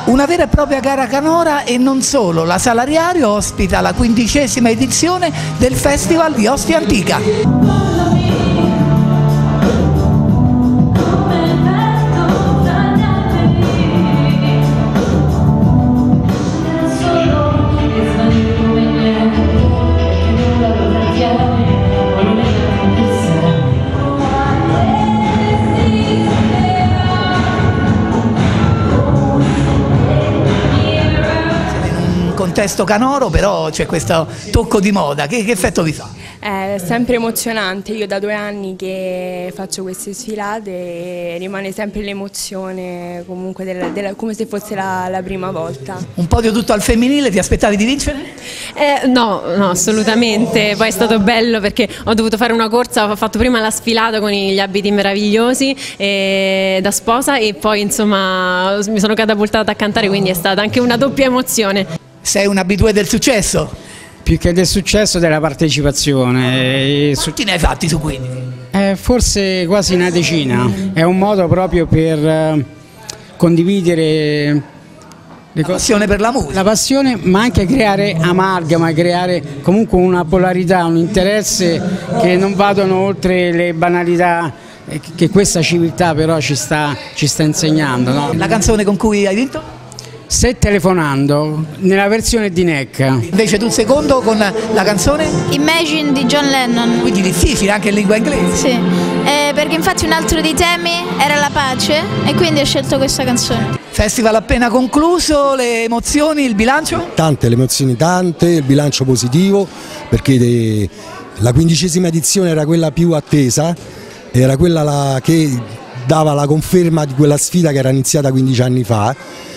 Una vera e propria gara canora e non solo, la Salariario ospita la 15ª edizione del Festival di Ostia Antica. Contesto canoro, però c'è questo tocco di moda, che effetto vi fa? È sempre emozionante, io da 2 anni che faccio queste sfilate e rimane sempre l'emozione comunque come se fosse la prima volta. Un podio tutto al femminile, ti aspettavi di vincere? No, assolutamente, poi è stato bello perché ho dovuto fare una corsa, ho fatto prima la sfilata con gli abiti meravigliosi da sposa e poi insomma mi sono catapultata a cantare, quindi è stata anche una doppia emozione. Sei un abitué del successo? Più che del successo, della partecipazione. Quanti ne hai fatti su 15? Forse quasi una decina. È un modo proprio per condividere la passione per la musica. La passione, ma anche creare amalgama, creare comunque una polarità, un interesse che non vadano oltre le banalità che questa civiltà però ci sta insegnando. No? La canzone con cui hai vinto? Se telefonando, nella versione di Neck. Invece tu secondo con la canzone? Imagine di John Lennon. Quindi difficile anche in lingua inglese. Sì, perché infatti un altro dei temi era la pace e quindi ho scelto questa canzone. Festival appena concluso, le emozioni, il bilancio? Tante, le emozioni tante, il bilancio positivo, perché la 15ª edizione era quella più attesa, era quella che dava la conferma di quella sfida che era iniziata 15 anni fa.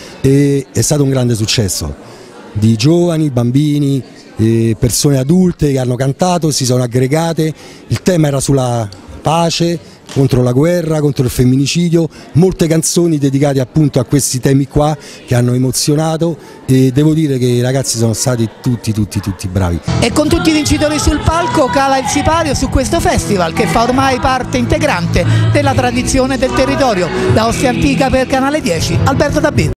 E è stato un grande successo di giovani, bambini, persone adulte che hanno cantato, si sono aggregate, il tema era sulla pace, contro la guerra, contro il femminicidio, molte canzoni dedicate appunto a questi temi qua che hanno emozionato e devo dire che i ragazzi sono stati tutti bravi. E con tutti i vincitori sul palco cala il sipario su questo festival che fa ormai parte integrante della tradizione del territorio. Da Ostia Antica per Canale 10, Alberto Dabbi.